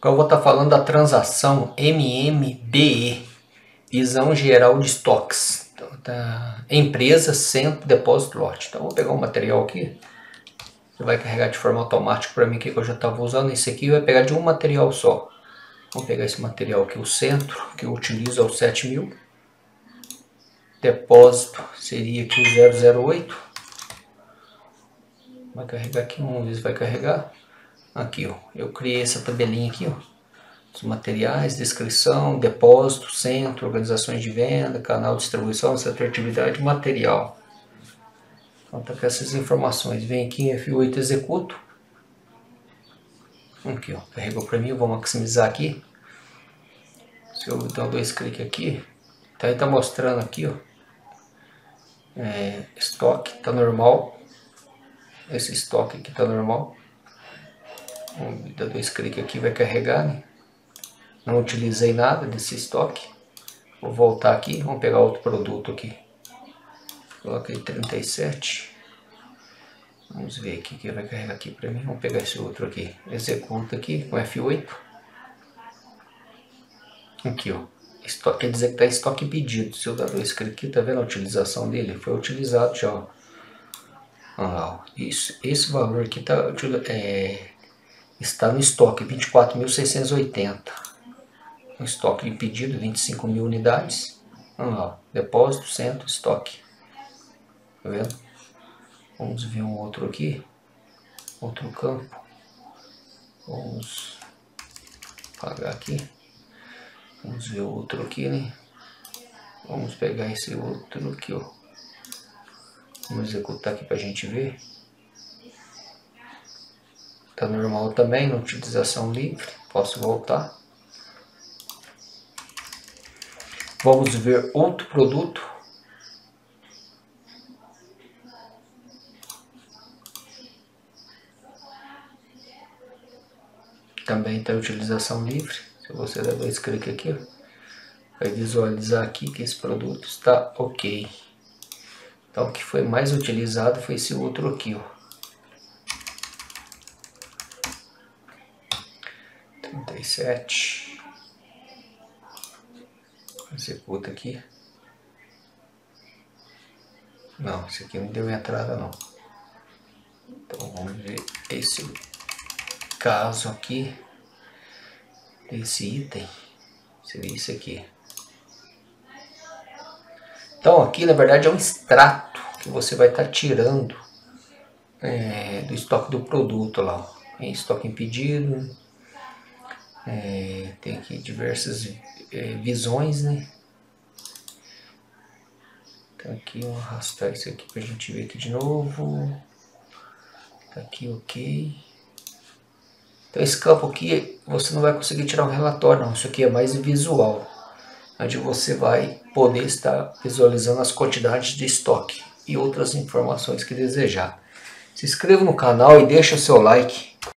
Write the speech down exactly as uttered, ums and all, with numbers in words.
Agora eu vou estar falando da transação M M B E, visão geral de estoques. Então, tá, empresa, centro, depósito, lote. Então eu vou pegar um material aqui, que vai carregar de forma automática para mim, que eu já estava usando. Esse aqui vai pegar de um material só. Vamos pegar esse material aqui, o centro, que eu utilizo é o sete mil. Depósito seria aqui o zero zero oito. Vai carregar aqui, vamos ver se vai carregar. Aqui, ó, eu criei essa tabelinha aqui, ó. Os materiais, descrição, depósito, centro, organizações de venda, canal de distribuição, setor atividade, material. Então tá com essas informações. Vem aqui em F oito, executo. Aqui, ó, carregou para mim, eu vou maximizar aqui. Se eu dar dois cliques aqui, tá aí, tá mostrando aqui, ó. É, estoque, tá normal. Esse estoque aqui tá normal. Vamos dar dois cliques aqui, vai carregar, né? Não utilizei nada desse estoque. Vou voltar aqui, vamos pegar outro produto aqui. Coloquei trinta e sete. Vamos ver aqui que vai carregar aqui para mim. Vamos pegar esse outro aqui. Executa aqui com F oito. Aqui, ó. Estoque, quer dizer que está estoque pedido. Se eu dar dois cliques aqui, tá vendo a utilização dele? Foi utilizado já, ó. Ah, isso, esse valor aqui tá, é, está no estoque vinte e quatro mil seiscentos e oitenta. Um estoque de pedido vinte e cinco mil unidades. Vamos lá, depósito, centro, estoque. Tá vendo? Vamos ver um outro aqui. Outro campo. Vamos apagar aqui. Vamos ver outro aqui, né? Vamos pegar esse outro aqui, ó. Vamos executar aqui pra gente ver. Tá normal também, na utilização livre. Posso voltar. Vamos ver outro produto. Também está em utilização livre. Se você der dois cliques aqui, ó, vai visualizar aqui que esse produto está ok. Então o que foi mais utilizado foi esse outro aqui, ó. trinta e sete. Executa aqui. Não, esse aqui não deu entrada não. Então vamos ver esse caso aqui. Esse item seria isso aqui. Então aqui na verdade é um extrato que você vai estar tirando é, do estoque do produto lá, ó. Em estoque em pedido, é, tem aqui diversas é, visões, né? Então aqui eu vou arrastar isso aqui pra gente ver aqui de novo. Tá aqui ok. Então esse campo aqui você não vai conseguir tirar um relatório não, isso aqui é mais visual, onde você vai poder estar visualizando as quantidades de estoque e outras informações que desejar. Se inscreva no canal e deixa o seu like.